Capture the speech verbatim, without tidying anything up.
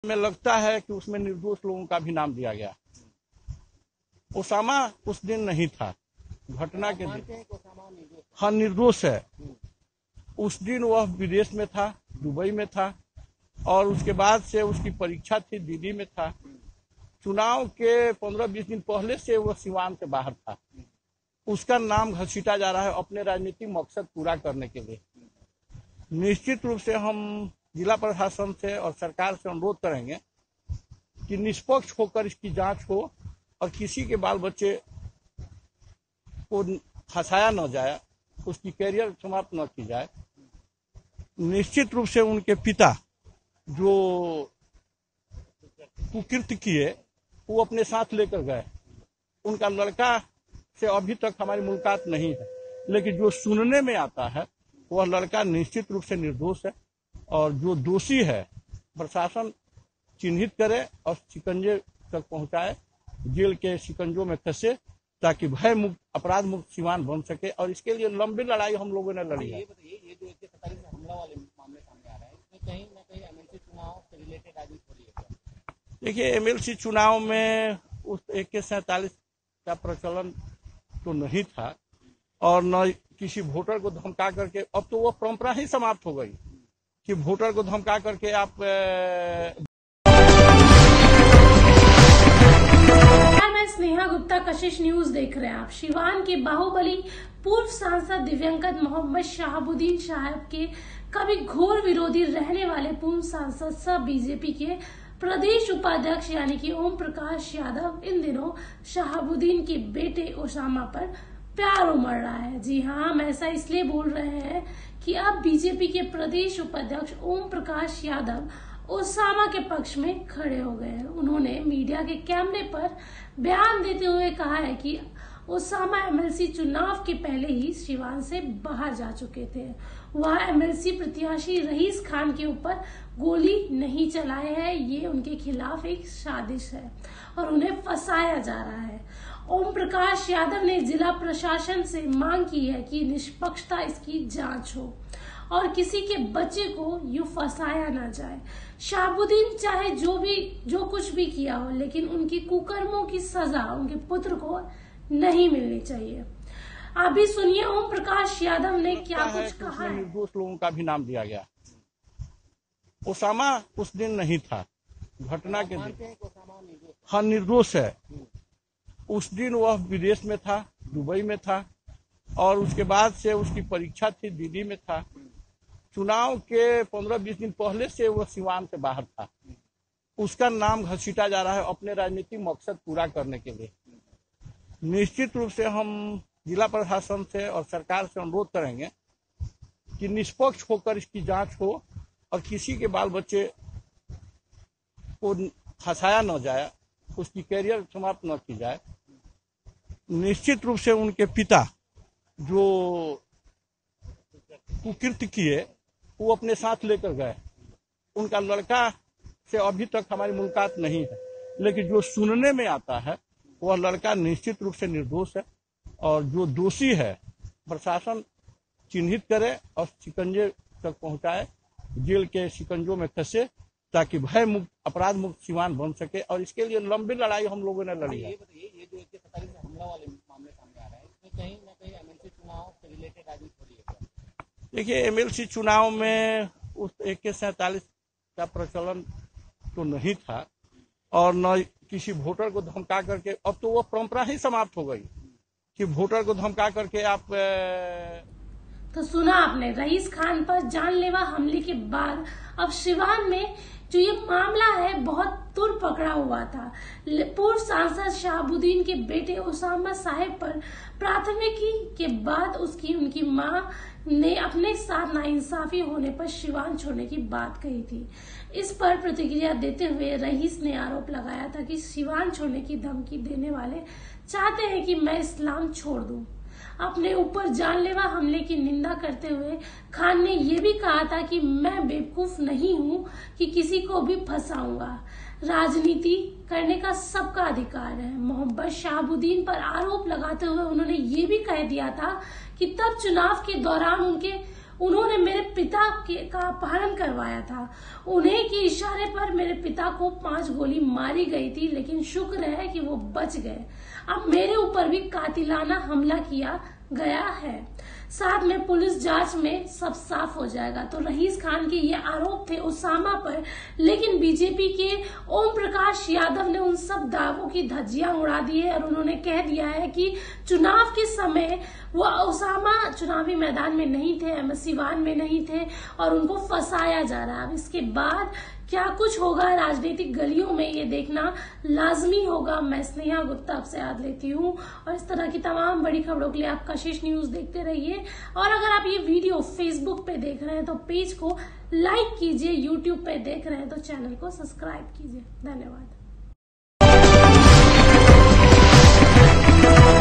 में लगता है कि उसमें निर्दोष लोगों का भी नाम दिया गया। ओसामा उस दिन नहीं था घटना के दिन। हाँ, निर्दोष है। उस दिन वह विदेश में था, दुबई में था, और उसके बाद से उसकी परीक्षा थी, दिल्ली में था। चुनाव के पंद्रह बीस दिन पहले से वह सीवान से बाहर था। उसका नाम घसीटा जा रहा है अपने राजनीतिक मकसद पूरा करने के लिए। निश्चित रूप से हम जिला प्रशासन से और सरकार से अनुरोध करेंगे कि निष्पक्ष होकर इसकी जांच हो और किसी के बाल बच्चे को फंसाया न जाए, उसकी कैरियर समाप्त न की जाए। निश्चित रूप से उनके पिता जो कुकृत्य किए वो अपने साथ लेकर गए। उनका लड़का से अभी तक हमारी मुलाकात नहीं है, लेकिन जो सुनने में आता है वह लड़का निश्चित रूप से निर्दोष है, और जो दोषी है प्रशासन चिन्हित करे और शिकंजे तक पहुंचाए, जेल के शिकंजों में फंसे, ताकि भय मुक्त, अपराध मुक्त सीवान बन सके। और इसके लिए लंबी लड़ाई हम लोगों ने लड़ी है। ये बताइए, ये जो एक सौ सैंतालीस हमला वाले मामले सामने आ रहा है, इसमें कहीं ना कहीं एमएलसी चुनाव से रिलेटेड राजनीति हो रही है। देखिए, एमएलसी चुनाव में उस एक सौ सैंतालीस का प्रचलन तो नहीं था, और न किसी वोटर को धमका करके, अब तो वो परंपरा ही समाप्त हो गई कि वोटर को धमका करके आप। मैं स्नेहा गुप्ता, कशिश न्यूज देख रहे हैं आप। सिवान के बाहुबली पूर्व सांसद दिव्यंकर मोहम्मद शहाबुद्दीन साहब के कभी घोर विरोधी रहने वाले पूर्व सांसद सह बीजेपी के प्रदेश उपाध्यक्ष यानी कि ओम प्रकाश यादव इन दिनों शहाबुद्दीन के बेटे ओसामा पर प्यार उमड़ रहा है। जी हाँ, हम ऐसा इसलिए बोल रहे हैं कि अब बीजेपी के प्रदेश उपाध्यक्ष ओम प्रकाश यादव ओसामा के पक्ष में खड़े हो गए हैं। उन्होंने मीडिया के कैमरे पर बयान देते हुए कहा है कि ओसामा एमएलसी चुनाव के पहले ही सिवान से बाहर जा चुके थे। वह एमएलसी प्रत्याशी रईस खान के ऊपर गोली नहीं चलाए हैं, ये उनके खिलाफ एक साजिश है और उन्हें फंसाया जा रहा है। ओम प्रकाश यादव ने जिला प्रशासन से मांग की है कि निष्पक्षता इसकी जांच हो और किसी के बच्चे को यूं फंसाया ना जाए। शहाबुद्दीन चाहे जो भी जो कुछ भी किया हो, लेकिन उनकी कुकर्मों की सजा उनके पुत्र को नहीं मिलनी चाहिए। अभी सुनिए ओम प्रकाश यादव ने क्या कुछ कहा है। निर्दोष लोगों का भी नाम दिया गया। ओसामा उस दिन नहीं था घटना के दिन। हाँ, निर्दोष है। उस दिन वह विदेश में था, दुबई में था, और उसके बाद से उसकी परीक्षा थी, दिल्ली में था। चुनाव के पंद्रह बीस दिन पहले से वह सीवान से बाहर था। उसका नाम घसीटा जा रहा है अपने राजनीतिक मकसद पूरा करने के लिए। निश्चित रूप से हम जिला प्रशासन से और सरकार से अनुरोध करेंगे कि निष्पक्ष होकर इसकी जांच हो और किसी के बाल बच्चे को फंसाया न जाए, उसकी कैरियर समाप्त न की जाए। निश्चित रूप से उनके पिता जो कुकृत्य किए वो अपने साथ लेकर गए। उनका लड़का से अभी तक हमारी मुलाकात नहीं है, लेकिन जो सुनने में आता है वह लड़का निश्चित रूप से निर्दोष है, और जो दोषी है प्रशासन चिन्हित करे और शिकंजे तक पहुंचाए, जेल के शिकंजों में फंसे, ताकि भय मुक्त, अपराध मुक्त सीवान बन सके। और इसके लिए लंबी लड़ाई हम लोगों ने लड़ी है। ये बताइए, ये जो एक सौ सैंतालीस हमला वाले मामले सामने आ रहा है, इसमें कहीं ना कहीं एमएलसी चुनाव से रिलेटेड राजनीति हो रही है। देखिए, एमएलसी चुनाव में उस एक सौ सैंतालीस का प्रचलन तो नहीं था, और न किसी वोटर को धमका करके, अब तो वो परंपरा ही समाप्त हो गई कि वोटर को धमका करके आप। तो सुना आपने, रईस खान पर जानलेवा हमले के बाद अब सिवान में जो ये मामला है बहुत तुर पकड़ा हुआ था। पूर्व सांसद शहाबुद्दीन के बेटे ओसामा साहब पर प्राथमिकी के बाद उसकी उनकी मां ने अपने साथ नाइंसाफी होने पर सिवान छोड़ने की बात कही थी। इस पर प्रतिक्रिया देते हुए रईस ने आरोप लगाया था कि सिवान छोड़ने की धमकी देने वाले चाहते हैं कि मैं इस्लाम छोड़ दूं। अपने ऊपर जानलेवा हमले की निंदा करते हुए खान ने यह भी कहा था कि मैं बेवकूफ नहीं हूं कि किसी को भी फंसाऊंगा। राजनीति करने का सबका अधिकार है। मोहम्मद शहाबुद्दीन पर आरोप लगाते हुए उन्होंने ये भी कह दिया था कि तब चुनाव के दौरान उनके उन्होंने मेरे पिता के का अपहरण करवाया था। उन्हें के इशारे पर मेरे पिता को पांच गोली मारी गई थी, लेकिन शुक्र है कि वो बच गए। अब मेरे ऊपर भी कातिलाना हमला किया गया है। साथ में पुलिस जांच में सब साफ हो जाएगा। तो रईस खान के ये आरोप थे उसामा पर, लेकिन बीजेपी के ओम प्रकाश यादव ने उन सब दावों की धज्जियां उड़ा दी है और उन्होंने कह दिया है कि चुनाव के समय वो उसामा चुनावी मैदान में नहीं थे, एमएससी वन में नहीं थे और उनको फंसाया जा रहा है। अब इसके बाद क्या कुछ होगा राजनीतिक गलियों में, ये देखना लाजमी होगा। मैं स्नेहा गुप्ता आपसे याद लेती हूँ और इस तरह की तमाम बड़ी खबरों के लिए आप कशिश न्यूज देखते रहिए। और अगर आप ये वीडियो फेसबुक पे देख रहे हैं तो पेज को लाइक कीजिए, यूट्यूब पे देख रहे हैं तो चैनल को सब्सक्राइब कीजिए। धन्यवाद।